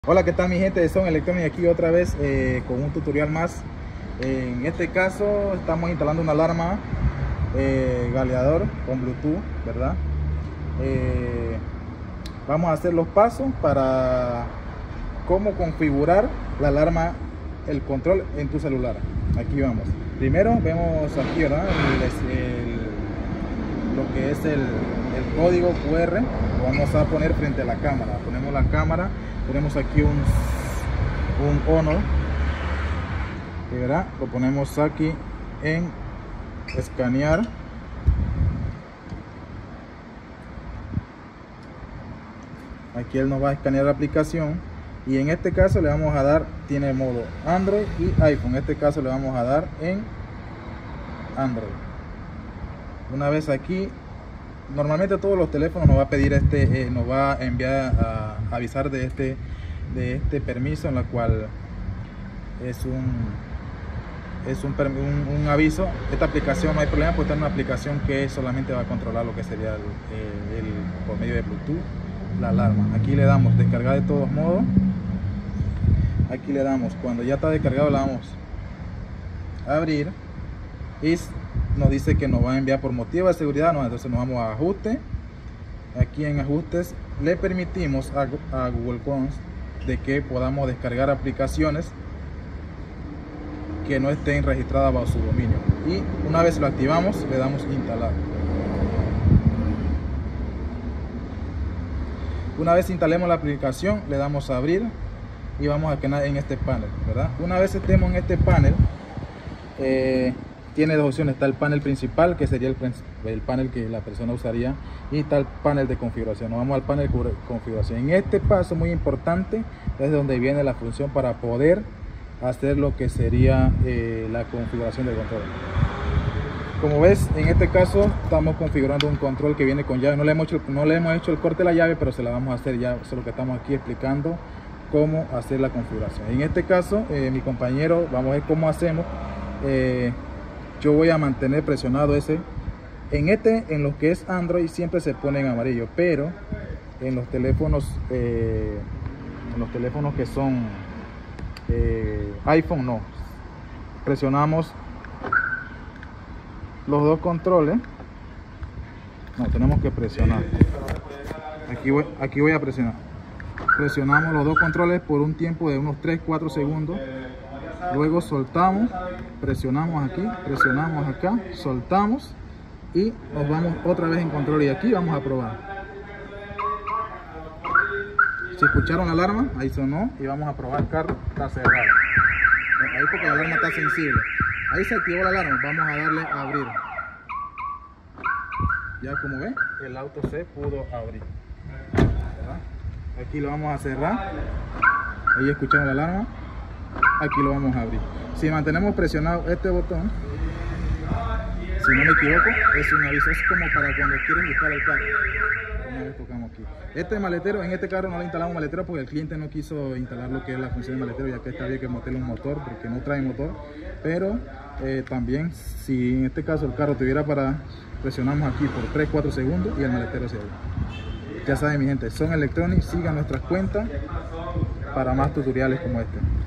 Hola, ¿qué tal mi gente de Son Electronic? Aquí otra vez con un tutorial más. En este caso estamos instalando una alarma galeador con Bluetooth, ¿verdad? Vamos a hacer los pasos para cómo configurar la alarma, el control en tu celular. Aquí vamos. Primero vemos aquí, ¿verdad? Lo que es el código QR. Lo vamos a poner frente a la cámara. Ponemos la cámara. Tenemos aquí un Honor, que verá, lo ponemos aquí en escanear. Aquí él nos va a escanear la aplicación y en este caso le vamos a dar, tiene modo Android y iPhone. En este caso le vamos a dar en Android. Una vez aquí, normalmente todos los teléfonos nos va a pedir nos va a enviar a avisar de este permiso, en la cual es un aviso. Esta aplicación no hay problema, porque es una aplicación que solamente va a controlar lo que sería por medio de Bluetooth la alarma. Aquí le damos descargar de todos modos. Aquí le damos, cuando ya está descargado, le damos abrir y nos dice que nos va a enviar por motivo de seguridad. No, entonces nos vamos a ajuste. Aquí en ajustes le permitimos a Google Chrome de que podamos descargar aplicaciones que no estén registradas bajo su dominio, y una vez lo activamos le damos instalar. Una vez instalemos la aplicación le damos a abrir y vamos a quedar en este panel, ¿verdad? Una vez estemos en este panel, tiene dos opciones. Está el panel principal, que sería el panel que la persona usaría, y está el panel de configuración. Nos vamos al panel de configuración. En este paso muy importante es donde viene la función para poder hacer lo que sería la configuración del control. Como ves, en este caso estamos configurando un control que viene con llave. No le hemos hecho el corte de la llave, pero se la vamos a hacer ya. Eso es lo que estamos aquí explicando, cómo hacer la configuración. En este caso, mi compañero, vamos a ver cómo hacemos. Yo voy a mantener presionado ese. En lo que es Android siempre se pone en amarillo, pero en los teléfonos que son iPhone no. Presionamos los dos controles. No, tenemos que presionar. Aquí voy a presionar. Presionamos los dos controles por un tiempo de unos 3-4 segundos. Luego soltamos, presionamos aquí, presionamos acá, soltamos y nos vamos otra vez en control. Y aquí vamos a probar. Si escucharon la alarma, ahí sonó, y vamos a probar. El carro está cerrado. Ahí, porque la alarma está sensible. Ahí se activó la alarma. Vamos a darle a abrir. Ya como ven, el auto se pudo abrir, ¿verdad? Aquí lo vamos a cerrar. Ahí escucharon la alarma. Aquí lo vamos a abrir. Si mantenemos presionado este botón, si no me equivoco, es un aviso. Es como para cuando quieres buscar el carro. Una vez tocamos aquí. Este maletero, en este carro no le instalamos maletero porque el cliente no quiso instalar lo que es la función de maletero, ya que esta había que meterle un motor porque no trae motor. Pero también, si en este caso el carro tuviera para, presionamos aquí por 3-4 segundos y el maletero se abre. Ya saben mi gente, Son Electronic, sigan nuestras cuentas para más tutoriales como este.